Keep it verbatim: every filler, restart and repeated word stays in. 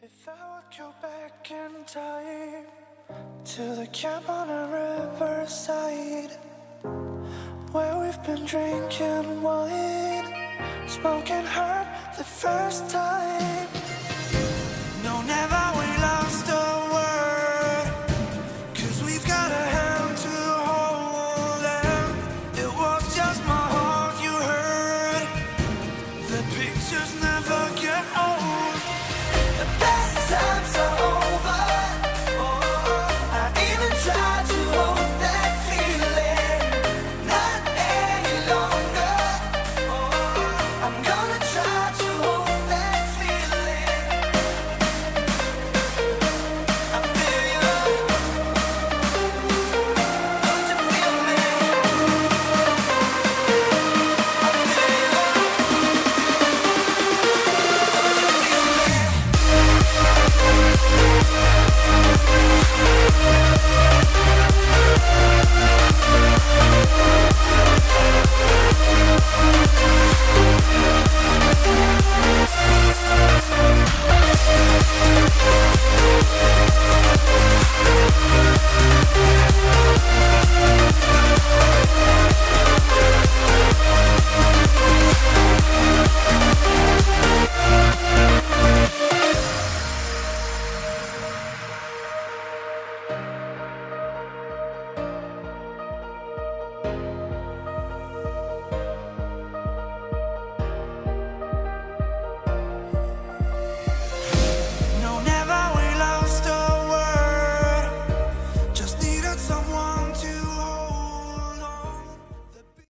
If I would go back in time to the camp on a riverside where we've been drinking wine, smoking herb the first time.